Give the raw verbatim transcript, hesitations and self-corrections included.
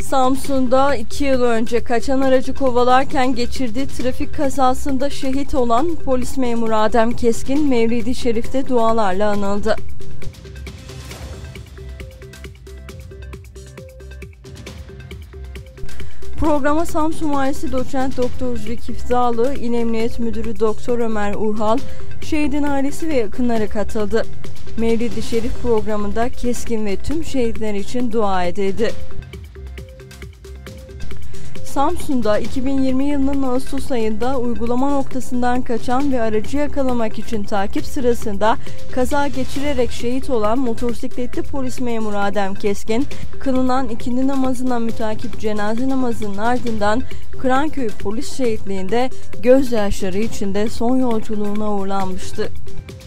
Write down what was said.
Samsun'da iki yıl önce kaçan aracı kovalarken geçirdiği trafik kazasında şehit olan polis memuru Adem Keskin, Mevlid-i Şerif'te dualarla anıldı. Programa Samsun Valisi Doçent Doktor Zülkif Dağlı, İl Emniyet Müdürü Doktor Ömer Urhal, şehidin ailesi ve yakınları katıldı. Mevlid-i Şerif programında Keskin ve tüm şehitler için dua edildi. Samsun'da iki bin yirmi yılının Ağustos ayında uygulama noktasından kaçan ve aracı yakalamak için takip sırasında kaza geçirerek şehit olan motosikletli polis memuru Adem Keskin, kılınan ikindi namazına mütakip cenaze namazının ardından Kıranköy Polis Şehitliği'nde gözyaşları içinde son yolculuğuna uğurlanmıştı.